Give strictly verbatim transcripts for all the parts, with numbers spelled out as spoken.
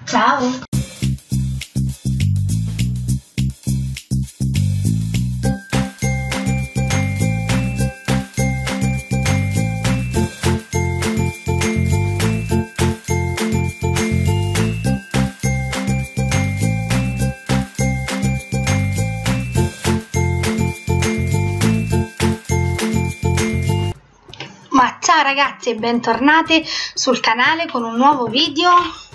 Ciao! Ma ciao ragazzi e bentornati sul canale con un nuovo video.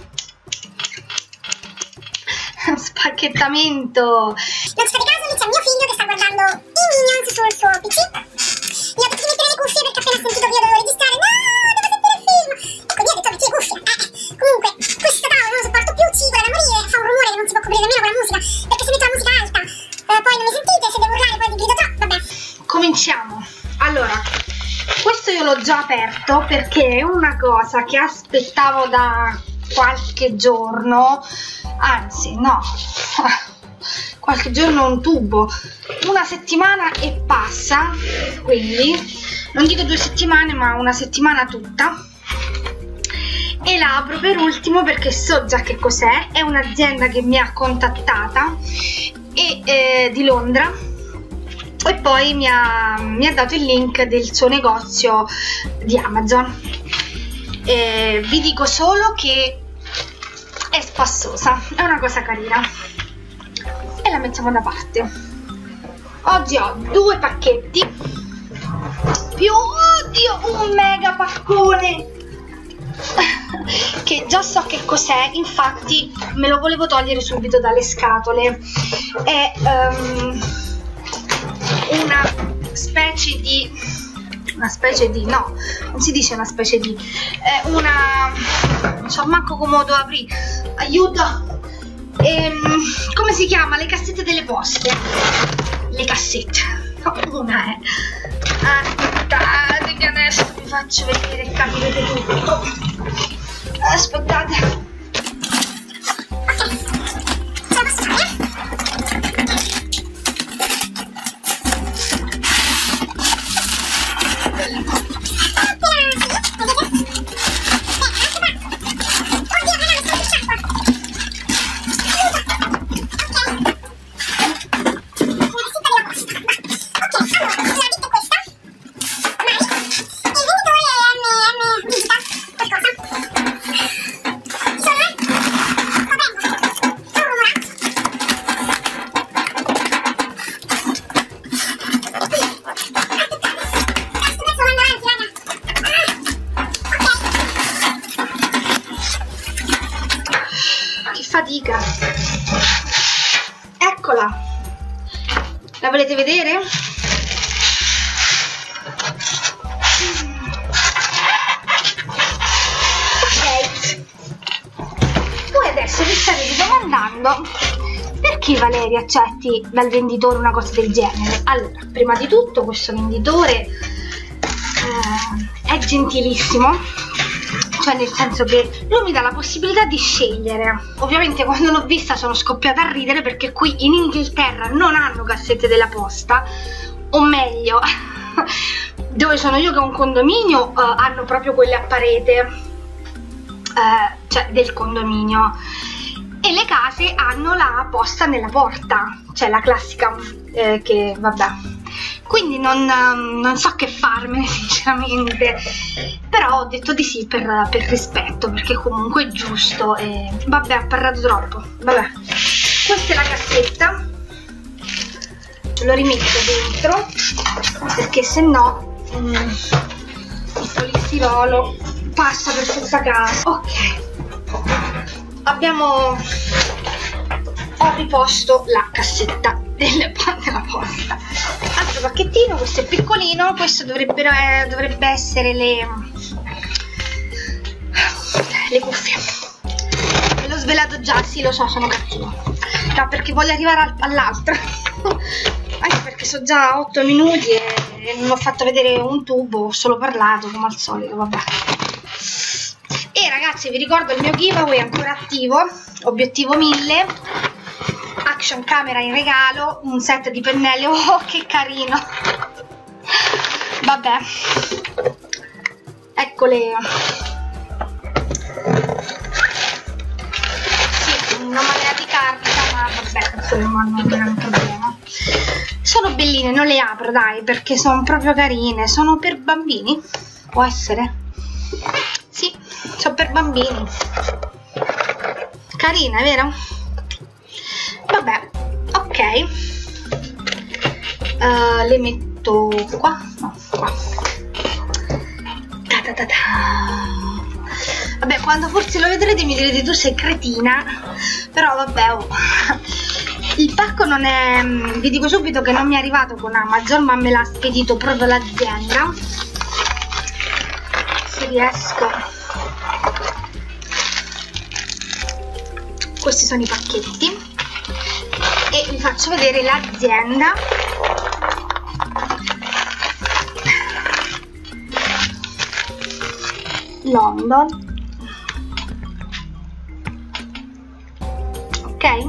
Spacchettamento. Non ci fate caso, lì c'è mio figlio che sta guardando i Minions sul suo P C. Mi ha detto di mettere le cuffie perché appena sentito io dovevo registrare. No, devo sentire il film. Ecco, mi ha detto metti le cuffie. Eh, comunque, questo tavolo non lo sopporto più, cigola da morire, fa un rumore che non si può coprire nemmeno con la musica, perché se metto la musica alta, eh, poi non mi sentite, se devo urlare poi vi grido troppo, vabbè. Cominciamo. Allora, questo io l'ho già aperto perché è una cosa che aspettavo da qualche giorno, anzi no, qualche giorno un tubo, una settimana e passa, quindi non dico due settimane ma una settimana tutta, e la apro per ultimo perché so già che cos'è. È un'azienda che mi ha contattata e, eh, di Londra, e poi mi ha, mi ha dato il link del suo negozio di Amazon. Eh, vi dico solo che è spassosa, è una cosa carina e la mettiamo da parte. Oggi ho due pacchetti più, oddio, un mega paccone che già so che cos'è, infatti me lo volevo togliere subito dalle scatole. È um, una specie di una specie di no, non si dice una specie di è una non so manco come lo apri, aiuto. Ehm, come si chiama? Le cassette delle poste, le cassette, no, una è, aspettate che adesso vi faccio vedere e capirete tutto, aspettate. Fatica. Eccola, la volete vedere? Ok, voi adesso vi starete domandando perché Valeria accetti dal venditore una cosa del genere. Allora, prima di tutto questo venditore eh, è gentilissimo, cioè nel senso che lui mi dà la possibilità di scegliere. Ovviamente quando l'ho vista sono scoppiata a ridere perché qui in Inghilterra non hanno cassette della posta, o meglio dove sono io che ho un condominio uh, hanno proprio quelle a parete, uh, cioè del condominio, e le case hanno la posta nella porta, cioè la classica eh, che vabbè. Quindi non, non so che farmene sinceramente, però ho detto di sì per, per rispetto, perché comunque è giusto. E vabbè, ho parlato troppo, vabbè. Questa è la cassetta, lo rimetto dentro perché se no mm, il polistirolo passa per tutta casa. Ok, abbiamo ho riposto la cassetta della posta. Altro pacchettino, questo è piccolino, questo dovrebbero, eh, dovrebbe essere le le cuffie. Ve l'ho svelato già, sì lo so, sono cattivo, no, perché voglio arrivare all'altra anche perché sono già otto minuti e, e non ho fatto vedere un tubo, ho solo parlato come al solito, vabbè. E ragazzi, vi ricordo il mio giveaway è ancora attivo, obiettivo mille, action camera in regalo, un set di pennelli, oh che carino, vabbè, eccole. insomma non è un problema. Sono belline, non le apro dai, perché sono proprio carine. Sono per bambini? Può essere? Sì, sono per bambini. Carina, vero? Vabbè, ok. Uh, le metto qua? No, qua. Ta ta ta ta. Vabbè, quando forse lo vedrete mi direte tu sei cretina, però vabbè, oh. Il pacco non è, vi dico subito che non mi è arrivato con Amazon, ma me l'ha spedito proprio l'azienda. Se riesco. Questi sono i pacchetti e vi faccio vedere l'azienda. London. Ok,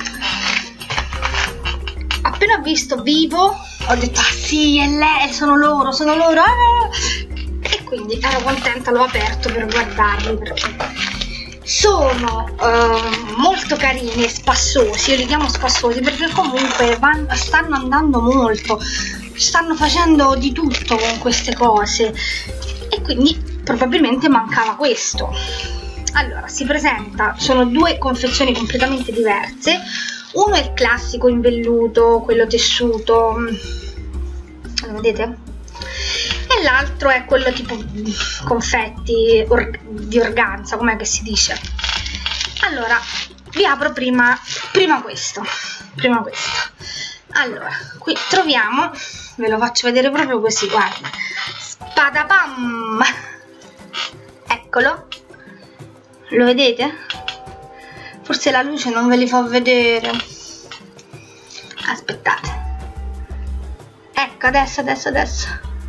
appena ho visto Vivo ho detto ah sì, è lei, sono loro, sono loro ah! E quindi ero contenta, l'ho aperto per guardarli perché sono uh, molto carini e spassosi. Io li chiamo spassosi perché comunque van, stanno andando molto, stanno facendo di tutto con queste cose e quindi probabilmente mancava questo. Allora, si presenta, sono due confezioni completamente diverse. Uno è il classico in velluto, quello tessuto, lo vedete? E l'altro è quello tipo confetti or di organza, com'è che si dice? Allora, vi apro prima, prima questo, prima questo. Allora, qui troviamo, ve lo faccio vedere proprio così, guarda, spadapam! Eccolo. Lo vedete? Forse la luce non ve li fa vedere. Aspettate. Ecco, adesso, adesso, adesso.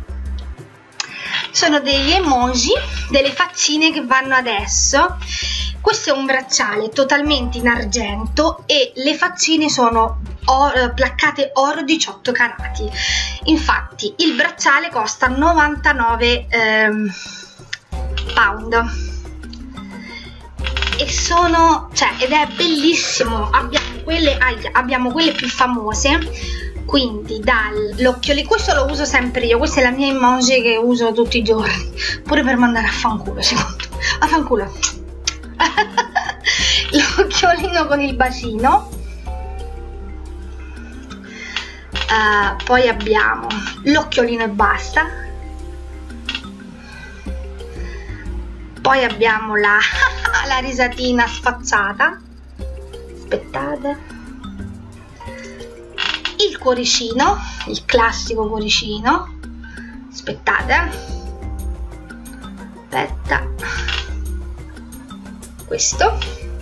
Sono degli emoji, delle faccine che vanno adesso. Questo è un bracciale totalmente in argento e le faccine sono or, placcate oro diciotto carati. Infatti il bracciale costa novantanove ehm, pound. E sono, cioè, ed è bellissimo. Abbiamo quelle, abbiamo quelle più famose, quindi dall'occhiolino, questo lo uso sempre io, questa è la mia emoji che uso tutti i giorni, pure per mandare a fanculo, secondo a fanculo. L'occhiolino con il bacino. Uh, poi abbiamo l'occhiolino e basta. Poi abbiamo la, la risatina sfazzata. Aspettate. Il cuoricino, il classico cuoricino. Aspettate. Aspetta. Questo.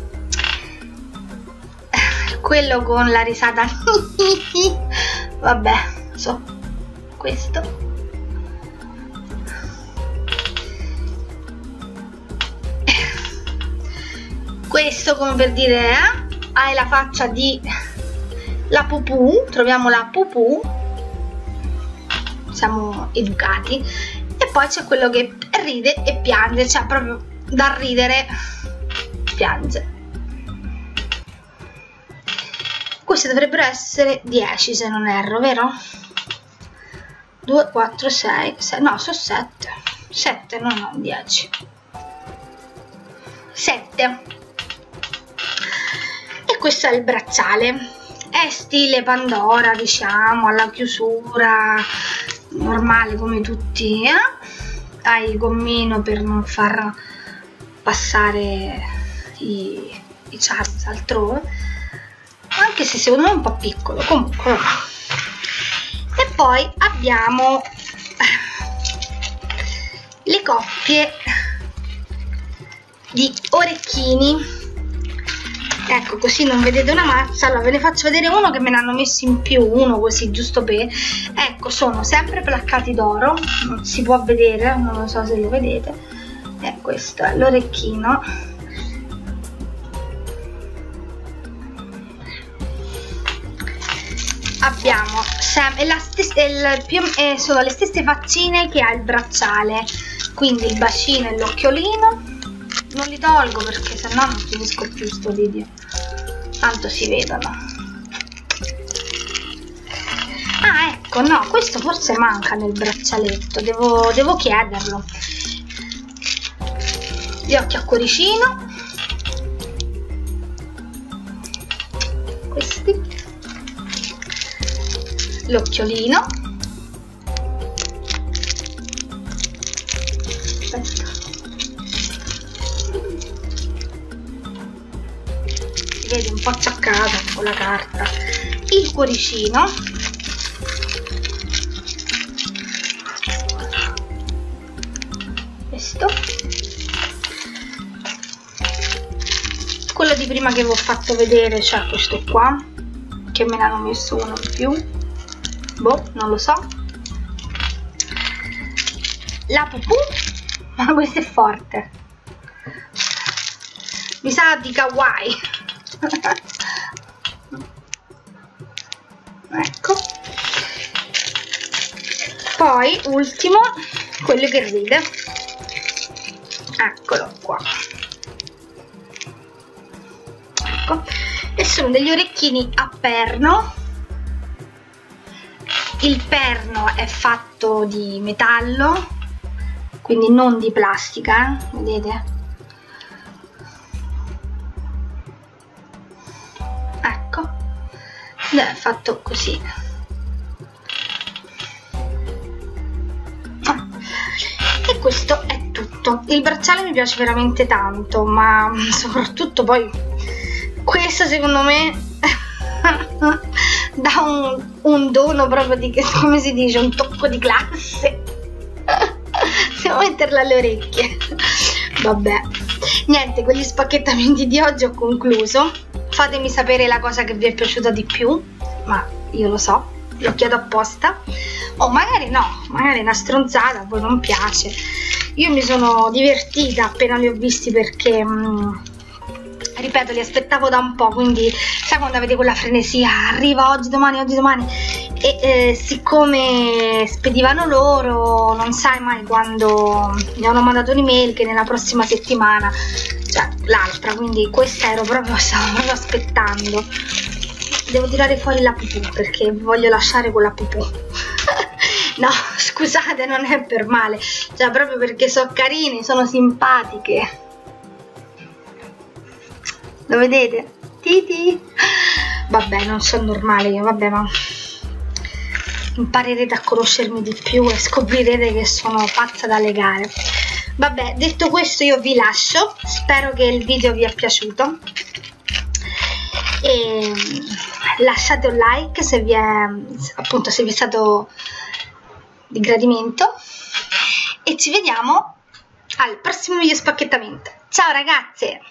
Quello con la risata. Vabbè, so. Questo. Questo come per dire, eh? Hai la faccia di la pupù, troviamo la pupù, siamo educati. E poi c'è quello che ride e piange, cioè proprio da ridere piange. Queste dovrebbero essere dieci se non erro, vero? due, quattro, sei, sei, no, sono sette. sette, no, no, dieci. sette. E questo è il bracciale. È stile Pandora, diciamo, alla chiusura, normale come tutti, eh? Hai il gommino per non far passare i, i charms altrove, anche se secondo me è un po' piccolo, comunque. E poi abbiamo le coppie di orecchini. Ecco, così non vedete una mazza. Allora ve ne faccio vedere uno che me ne hanno messo in più, uno così giusto per. Ecco, sono sempre placcati d'oro, non si può vedere, non lo so se lo vedete. E questo è l'orecchino. Abbiamo sempre la stessa, il, più, eh, sono le stesse faccine che ha il bracciale, quindi il bacino e l'occhiolino. Non li tolgo perché sennò non finisco più sto video, tanto si vedono. ecco, no, questo forse manca nel braccialetto, devo, devo chiederlo. Gli occhi a cuoricino, questi, l'occhiolino, aspetta, si vede un po' acciaccata con la carta, il cuoricino, questo, quello di prima che vi ho fatto vedere, cioè questo qua, che me ne hanno messo uno in più, boh, non lo so, la pupù, ma questo è forte, mi sa di kawaii. Ecco, poi ultimo, quello che ride, eccolo qua. Ecco, e sono degli orecchini a perno. Il perno è fatto di metallo, quindi non di plastica, eh? Vedete? Ecco, ed è fatto così. Ah. E questo è tutto. Il bracciale mi piace veramente tanto, ma soprattutto poi questo secondo me dà un, un dono proprio di, come si dice, un tocco di classe. Devo metterla alle orecchie. Vabbè, niente, con gli spacchettamenti di oggi ho concluso. Fatemi sapere la cosa che vi è piaciuta di più, ma io lo so, lo chiedo apposta, o magari no, magari è una stronzata, a voi non piace. Io mi sono divertita appena li ho visti perché mh, ripeto, li aspettavo da un po', quindi sai quando avete quella frenesia, arriva oggi, domani, oggi, domani, e eh, siccome spedivano loro, non sai mai quando mi hanno mandato un'email che nella prossima settimana, cioè l'altra, quindi questa ero proprio, stavo proprio aspettando. Devo tirare fuori la pupù perché voglio lasciare con la pupù. No, scusate, non è per male, cioè proprio perché sono carine, sono simpatiche. Lo vedete? Titi! Vabbè, non sono normale io, vabbè, ma imparerete a conoscermi di più e scoprirete che sono pazza da legare. Vabbè, detto questo io vi lascio, spero che il video vi è piaciuto e lasciate un like se vi è, appunto, se vi è stato di gradimento e ci vediamo al prossimo video spacchettamento. Ciao ragazze!